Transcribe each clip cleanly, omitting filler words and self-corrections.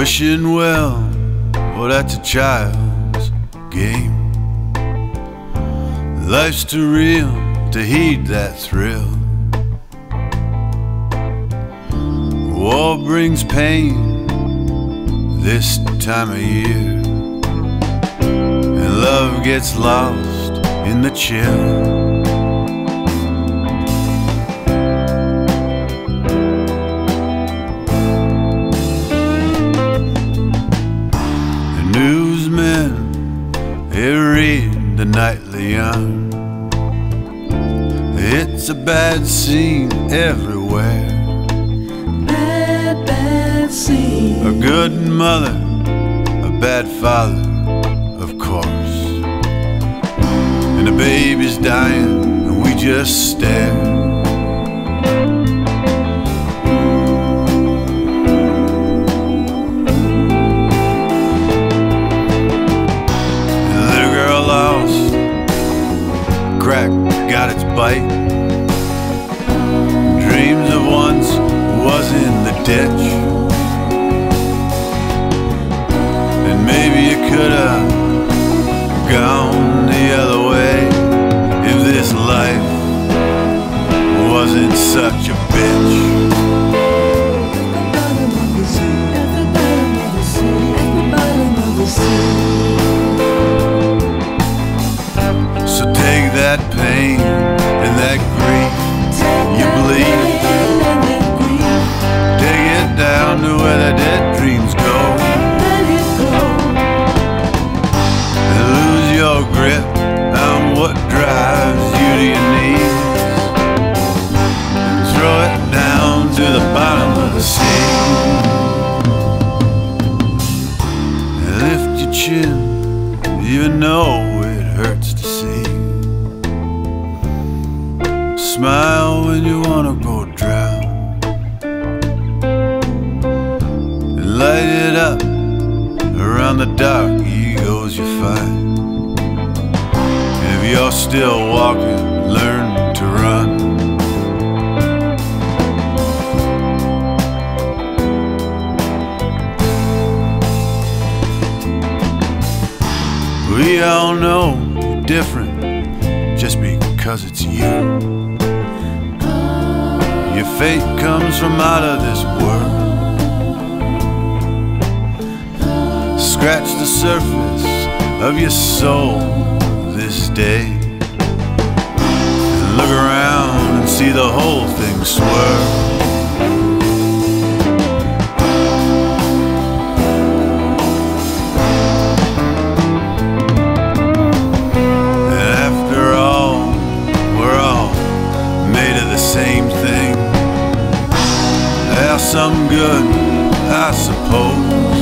Wishing well, well that's a child's game. Life's too real to heed that thrill. War brings pain this time of year, and love gets lost in the chill. Newsmen, they read the nightly yarn. It's a bad scene everywhere. Bad, bad scene. A good mother, a bad father, of course. And the baby's dying, and we just stare. Crack got its bite. Dreams of once was in the ditch, and maybe you could have gone the other way if this life wasn't such a bitch. At the bottom of the sea, at the bottom of the sea. So take that pain and that grief you bleed, take it down to where the dead dreams go, and lose your grip on what drives you to your knees, and throw it down to the bottom of the sea, and lift your chin even though it hurts to see. Smile when you wanna go drown, and light it up around the dark egos you find. And if you're still walking, learn to run. We all know you're different just because it's you. Your fate comes from out of this world. Scratch the surface of your soul this day, and look around and see the whole thing swirl. And after all, we're all made of the same thing. Some good, I suppose.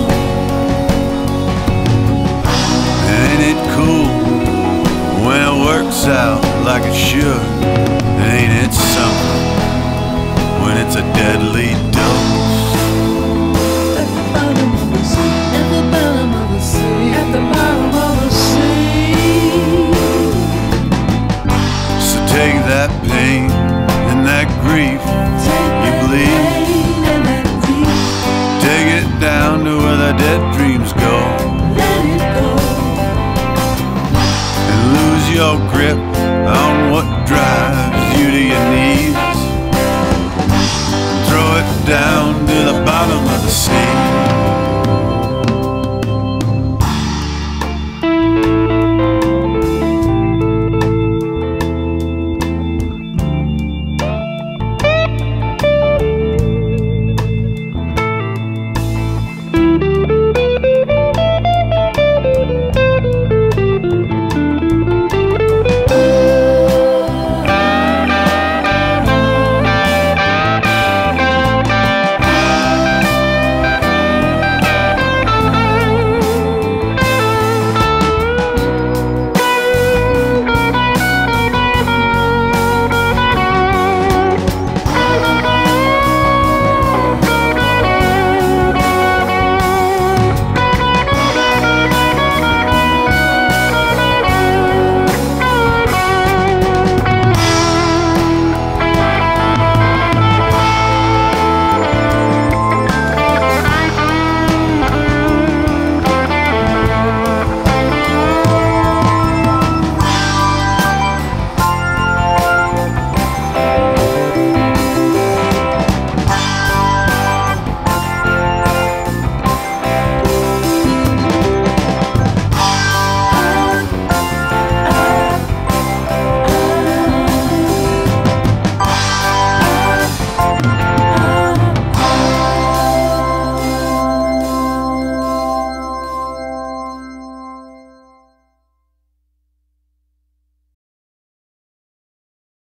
Ain't it cool when it works out like it should? And ain't it something when it's a deadly dose? At the bottom of the sea, at the bottom of the sea, at the bottom of the sea. So take that pain and that grief you bleed, down to where the dead dreams go, let it go, and lose your grip on what drives you to your knees, throw it down to the bottom of the sea.